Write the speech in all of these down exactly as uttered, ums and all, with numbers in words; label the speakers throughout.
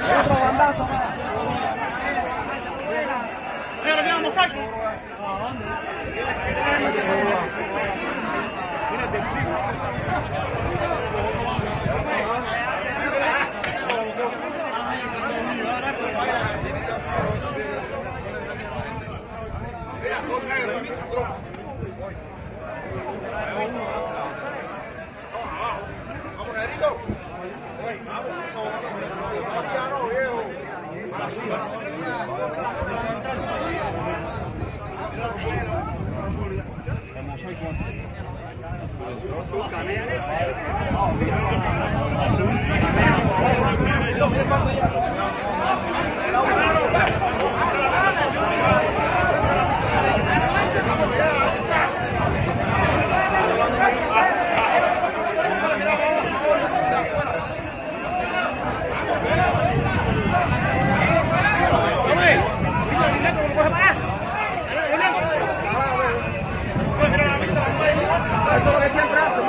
Speaker 1: Otro bandazo.
Speaker 2: Mira, mira, muchacho.
Speaker 1: Eso es lo que siempre hace,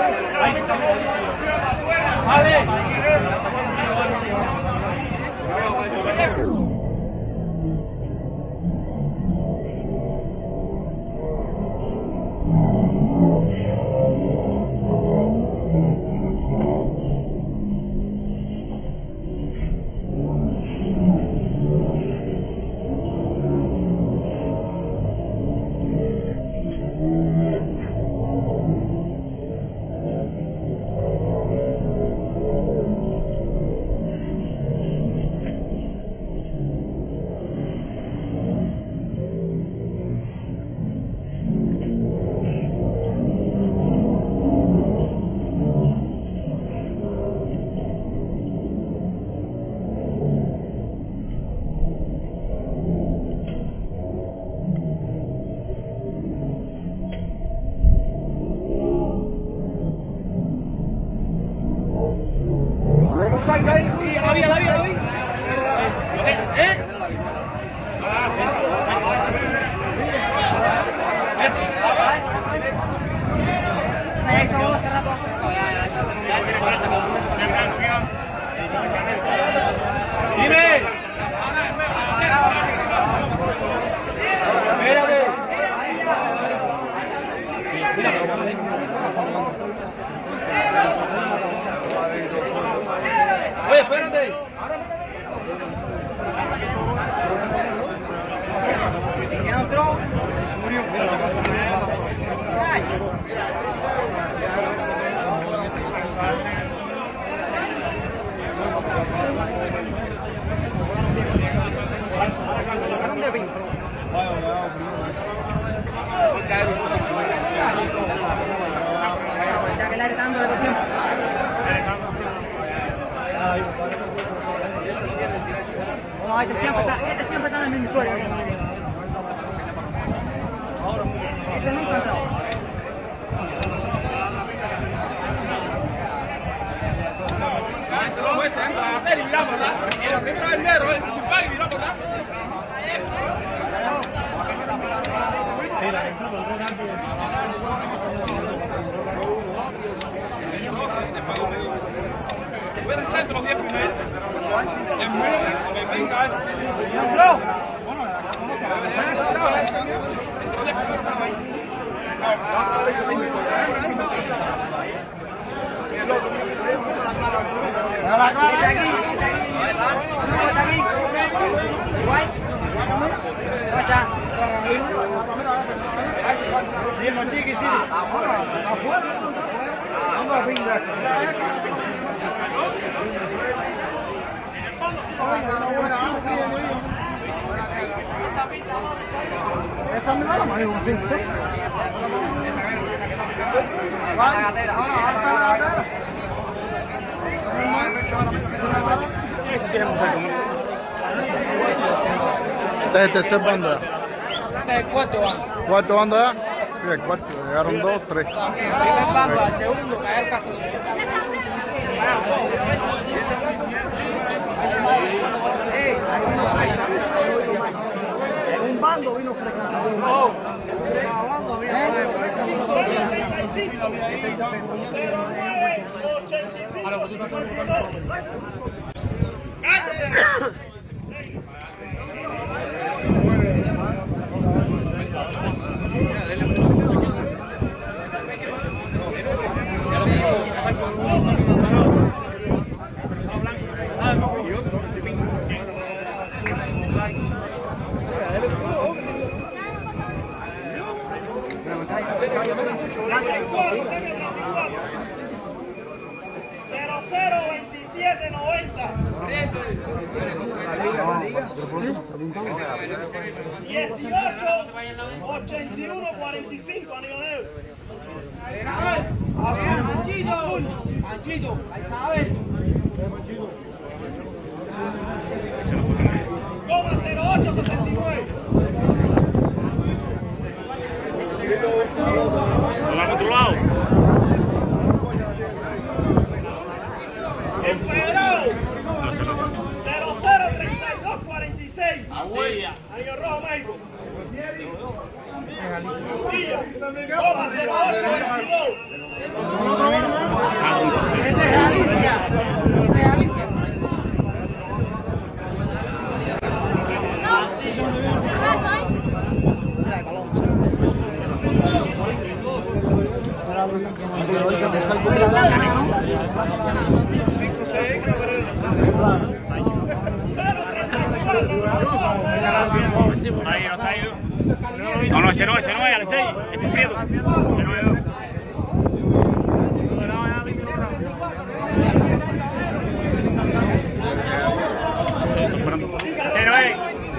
Speaker 2: La vi, la vi, la vi. ¿Eh? Dime. Espérate. Oye, espérate. ¿Quién entró? Murió. ¿Dónde vino? Ya que le está dando el tiempo. No, este siempre está, este siempre está en la misma historia. Este nunca ha entrado.
Speaker 3: Maestro, no puede ser, entra a hacer y miramos, ¿verdad? Y la primera vez negro, ¿eh? Y tu padre y miramos, ¿verdad? Pueden entrar entre los diez primeros. En medio, que vengas. ¡No!
Speaker 1: Esa me va la mano, sí. Esta es tercer banda.
Speaker 4: Ese es el cuarto bando.
Speaker 1: ¿Cuarto banda ya? Sí, el cuarto. Llegaron dos, tres.
Speaker 4: El primer bando al segundo, que es el caso.
Speaker 1: Un bando vino frescando.
Speaker 2: ¡Cállate!
Speaker 3: dieciocho, ochenta y uno, cuarenta y cinco, Anillo Negro.
Speaker 2: Manchito, Manchito, ahí está, a ver.
Speaker 3: Coma cero ocho, sesenta y nueve.
Speaker 5: Al otro lado.
Speaker 3: Empedrado. cero cero, treinta y dos, cuarenta y seis. Anillo Rojo, México. Villa. Coma cero ocho, veintidós.
Speaker 2: Ese es Alicia, ese es Alicia.
Speaker 5: No, no, ese no, ese no es, Alexei. Ese es Prieto. Ese no es. Ese no es.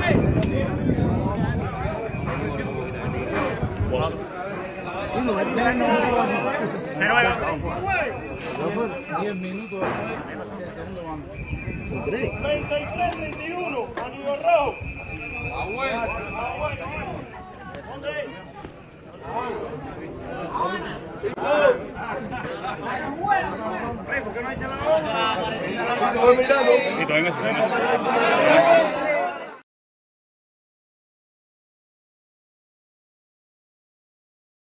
Speaker 5: Ese no es.
Speaker 1: diez minutos.
Speaker 3: treinta y tres, treinta y uno, Anillo Rojo.
Speaker 5: ¿Por qué no hay la hora? Sí, todavía no.